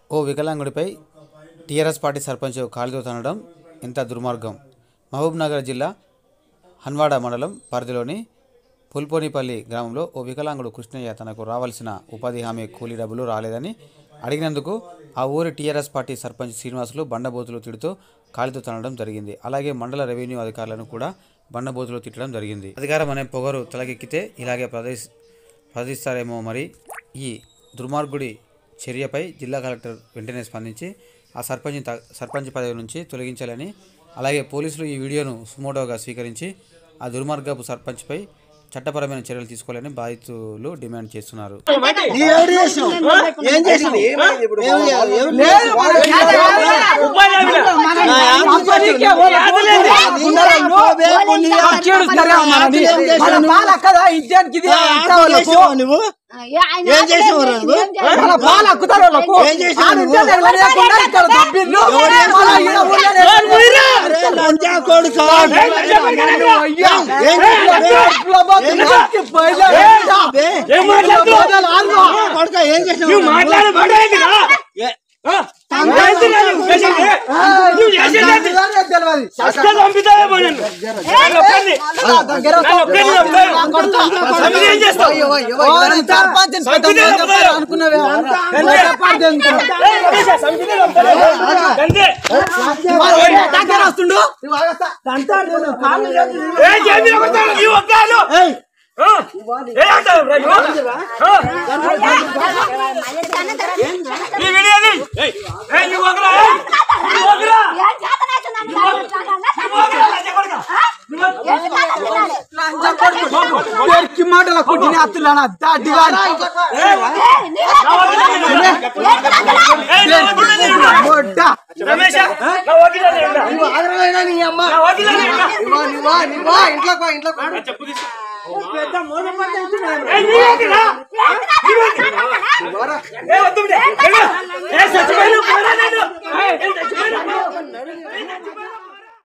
ఓ వికలాంగుడిపై టీఆర్ఎస్ పార్టీ సర్పంచ్ కాలుతో తనడం ఎంత దుర్మార్గం. మహబూబ్నగర్ జిల్లా హన్వాడ మండలం పరిధిలోని పుల్పోనిపల్లి గ్రామంలో ఓ వికలాంగుడు కృష్ణయ్య తనకు రావాల్సిన ఉపాధి హామీ కూలీ డబ్బులు రాలేదని అడిగినందుకు ఆ ఊరి టీఆర్ఎస్ పార్టీ సర్పంచ్ శ్రీనివాసులు బండబోతులు తిడుతూ కాలుతో తనడం జరిగింది. అలాగే మండల రెవెన్యూ అధికారులను కూడా బండబోతులు తిట్టడం జరిగింది. అధికారం అనే పొగరు తలకెక్కితే ఇలాగే ప్రదర్శిస్తారేమో. మరి ఈ దుర్మార్గుడి చర్యపై జిల్లా కలెక్టర్ వెంటనే స్పందించి ఆ సర్పంచ్ పదవి నుంచి తొలగించాలని, అలాగే పోలీసులు ఈ వీడియోను సుమోటోగా స్వీకరించి ఆ దుర్మార్గపు సర్పంచ్పై చట్టపరమైన చర్యలు తీసుకోవాలని బాధితులు డిమాండ్ చేస్తున్నారు. ఇంట్లో